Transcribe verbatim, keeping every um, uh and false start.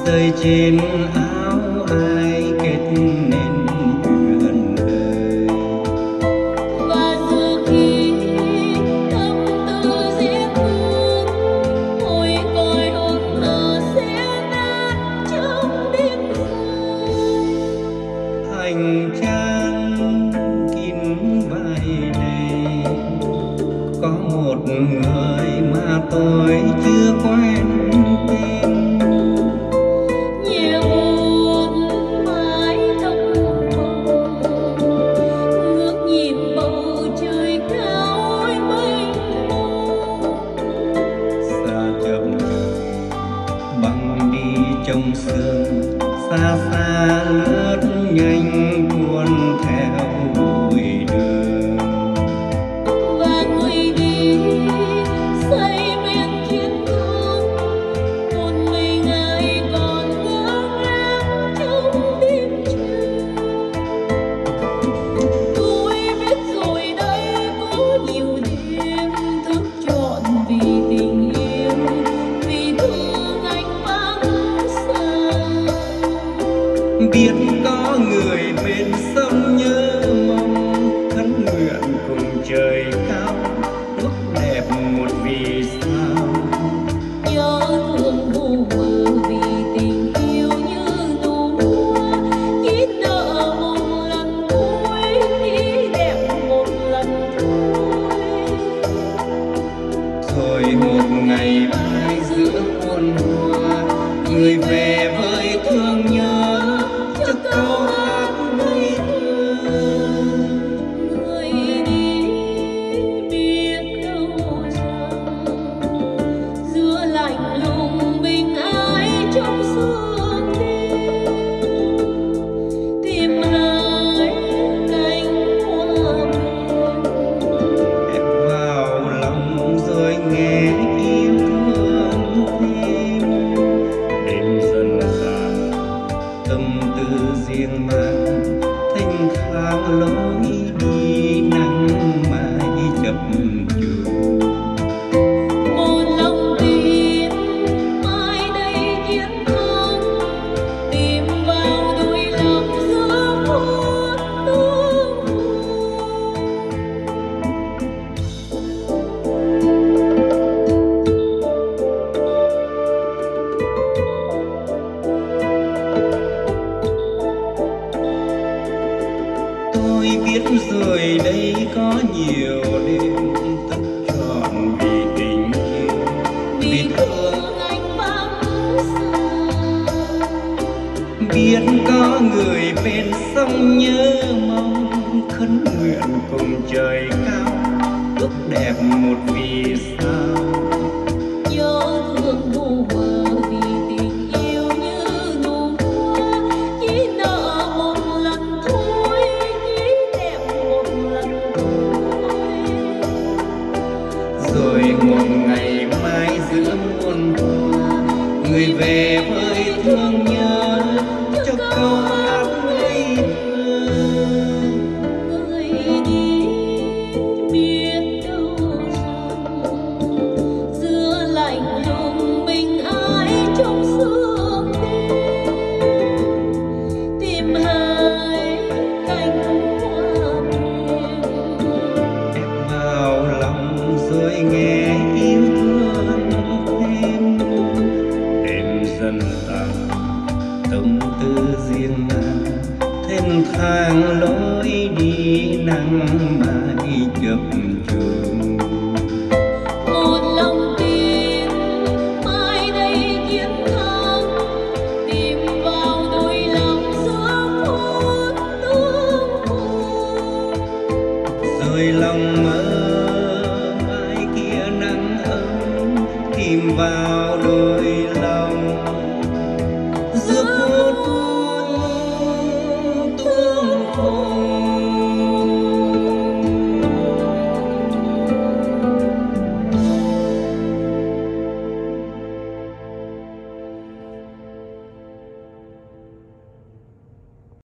rơi trên áo ai kết nên duyên đời. Và giờ khi tâm tư riêng hương hồi còi hồn thở sẽ nát trong đêm dài. Hành trang kín vai này có một người mà tôi chưa quen tên. Nhiều buồn mái tóc màu ngước nhìn bầu trời cao ôi mênh mông. Xa chậm trời băng đi trong sương, xa xa lướt nhanh cuốn theo bụi đường. Và người đi say men chiến thương một mình ai còn ngỡ ngàng trong đêm trường. Tôi biết rồi đây có nhiều đêm thức trọn vì tình yêu, vì thương anh vắng xa. Biết có người bên sông nhớ mong, khấn nguyện cùng trời cao ước đẹp một vì sao. Nhớ thương vô bờ vì tình yêu như nụ hoa, chỉ nợ một lần thôi, nghĩ đẹp một lần thôi. Rồi một ngày mai giữa muôn hoa, người về với thương nhớ cho câu hát ngây thơ. Người đi biết đâu rằng giữa lạnh lùng mình ai trong sương đêm tìm lại cánh hoa mềm. Ép vào lòng rồi nghe yêu thương thêm. Đêm dần tàn tâm tư riêng mang, thanh thang lối đi nắng mai chập chờn. Một lòng tin mai đây chiến thắng, tìm vào đôi lòng giữa phút tương Tôi biết rồi đây có nhiều đêm thức trọn vì tình yêu, vì vì thương. thương anh vắng xa. Biết có người bên sông nhớ mong, khấn nguyện cùng trời cao ước đẹp một vì sao. Nhớ thương vô bờ vì tình yêu như nụ hoa, chỉ nợ một lần thôi, nghĩ đẹp một lần thôi. Rồi một ngày mai giữa muôn hoa, người về với thương nhớ cho câu hát ngây thơ. Người đi biết đâu rằng giữa lạnh lùng mình ai trong sương đêm tìm hai cánh hoa mềm. Ép vào lòng rồi nghe yêu thương thêm. Đêm dần tàn tâm tư riêng mang, thênh thang lối đi nắng mai chập chờn. Một lòng tin mai đây chiến thắng, tìm vào đôi lòng giữa phút tương phùng. Rồi lòng mơ mai kia nắng ấm tìm vào